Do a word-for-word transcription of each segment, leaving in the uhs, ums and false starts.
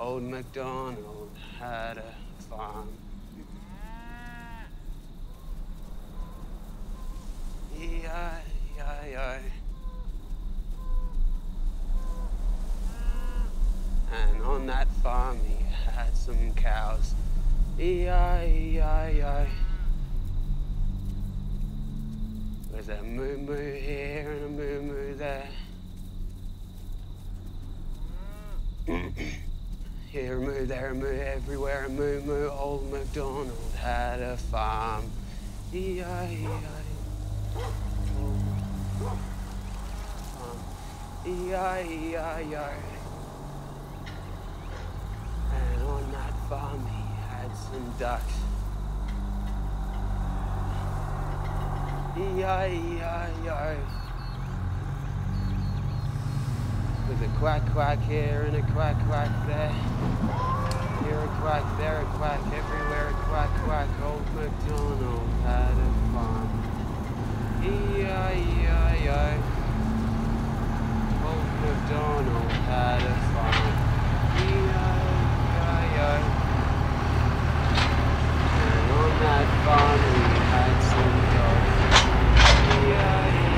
Old MacDonald had a farm. E I E I O. And on that farm he had some cows. E I E I O. There's a moo-moo here and a moo-moo there. Here a moo, there a moo, everywhere a moo-moo. Old MacDonald had a farm. E I E I O. E I E I O. And on that farm he had some ducks. E I E I O. With a quack quack here and a quack quack there. Here a quack, there a quack, everywhere a quack quack. Old MacDonald had a farm. E I E I O. Old MacDonald had a farm. E I E I O. And on that farm we had some dogs. E I E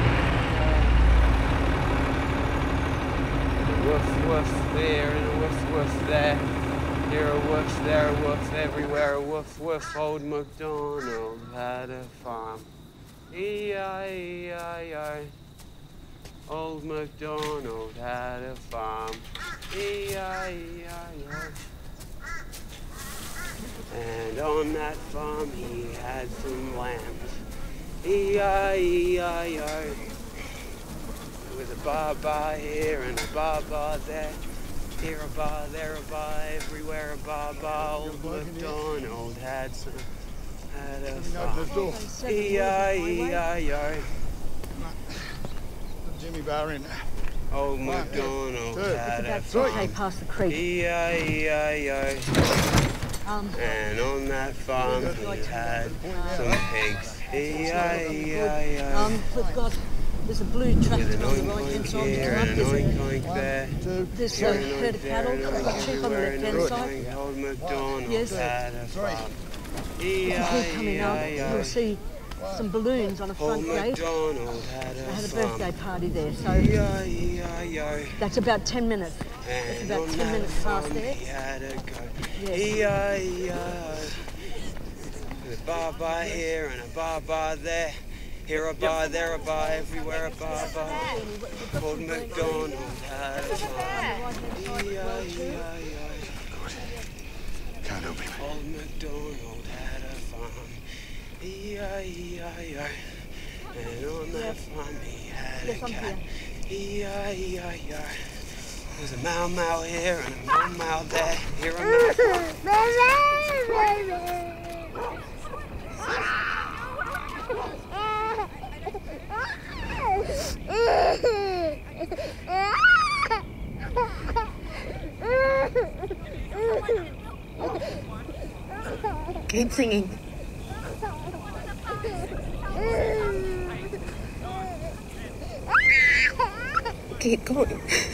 woof woof there and a woof woof there. Here a woof, there a woof, everywhere a woof woof. Old MacDonald had a farm. E I E I O. Old MacDonald had a farm. E I E I O. And on that farm he had some lambs. E I E I O. With a bar-bar here and a bar-bar there. Here a bar, there a bar, everywhere a bar-bar. Old MacDonald had some, had a farm. E I E I O. Jimmy Bar in. Old MacDonald had a farm. Okay, past the creek. E I E I O. Um, and on that farm he had some pigs. E I E I O. Um, we've got... There's a blue tractor on the right hand side. Here and an oink oink there. There's a herd of cattle, a sheep on the left hand side. Old MacDonald yes. had a farm. E As we're I coming E up, I O. you'll see some balloons on a front Old gate. MacDonald had a They had a farm. birthday party there, so E I E I O. that's about ten minutes. It's And about on ten that minutes past farm there. he had a goat. Yes. E I E I O. With a bar bar here and a bar bar there. Here a bar, there a bar, everywhere a bar bar. Old MacDonald had a farm. E I E I O. Can't help him. Old MacDonald had a farm. E I E I O. And on that farm he had a cat. E I E I O. There's a mow mow here and a mow mow there. Here a mow. Keep singing. Keep going.